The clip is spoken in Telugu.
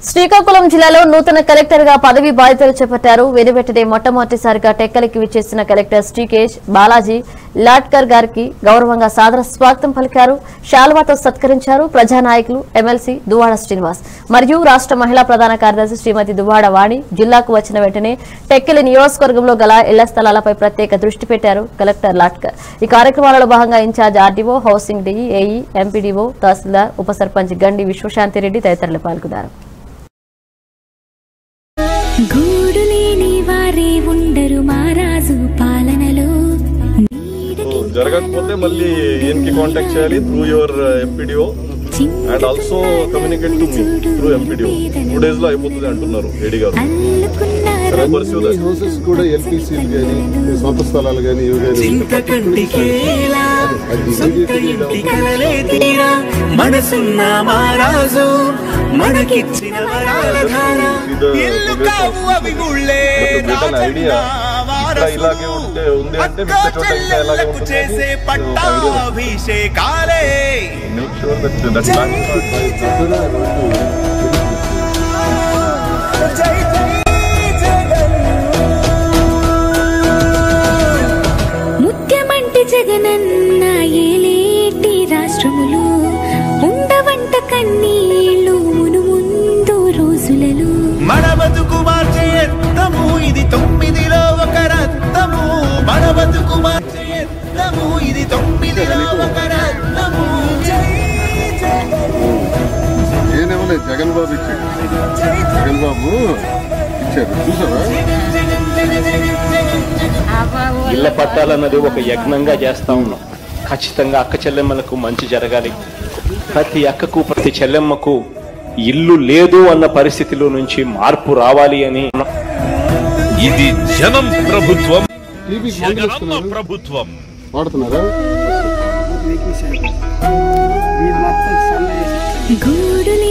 శ్రీకాకుళం జిల్లాలో నూతన కలెక్టర్ గా పదవి బాధ్యతలు చేపట్టారు. వెనువెంటనే మొట్టమొదటిసారిగా టెక్కలికి విచ్చేసిన కలెక్టర్ శ్రీకేష్ బాలాజీ లాట్కర్ గారికి గౌరవంగా సాదర స్వాగతం పలికారు. శాల్వాతో సత్కరించారు. ప్రజానాయకులు ఎమ్మెల్సీ దువ్వాడ శ్రీనివాస్ మరియు రాష్ట్ర మహిళా ప్రధాన కార్యదర్శి శ్రీమతి దువ్వాడ వాణి జిల్లాకు వచ్చిన వెంటనే టెక్కలి నియోజకవర్గంలో గల ఇళ్ల స్థలాలపై ప్రత్యేక దృష్టి పెట్టారు కలెక్టర్ లాట్కర్. ఈ కార్యక్రమాలలో భాగంగా in charge RDO, housing DE, AE, MPDO, tahsildar, ఉప సర్పంచ్ గండి విశ్వశాంతిరెడ్డి తదితరులు పాల్గొన్నారు. జరగకపోతే మళ్ళీ ఏఎన్కి కాంటాక్ట్ చేయాలి through your MPDO and also communicate to me through MPDO. 2 days లో అయిపోతుంది అంటున్నారు ఏడీ గారు. హౌసెస్ కూడా ఎల్పీసీలు కానీ సొంత స్థలాలు కానీ ఐడియా ఇలాగే ఉంది అంటే చేసే పట్టాభిషేకాలే మేక్ షూర్ దట్ ముఖ్యమంత్రి జగనన్న ఏలేటి రాష్ట్రములు ఉండవంట కన్నీళ్లు మును ముందు రోజులలో మన బతుకు మార్చే ఎత్తము ఇది 9లో ఒక రత్నము. మన బతుకు మార్చే ఎత్తము ఇది 9లో ఒక రత్నము. ఏనేమో జగన్ బాబు ఇచ్చాడు. జగన్ బాబు ఇచ్చారు చూసావా. ఇళ్ల పట్టాలన్నది ఒక యజ్ఞంగా చేస్తా ఉన్నాం. ఖచ్చితంగా అక్క చెల్లెమ్మలకు మంచి జరగాలి. ప్రతి అక్కకు ప్రతి చెల్లెమ్మకు ఇల్లు లేదు అన్న పరిస్థితిలో నుంచి మార్పు రావాలి అని. ఇది జనం ప్రభుత్వం, జగనన్న ప్రభుత్వం. వాడుతున్నారా? గూడులే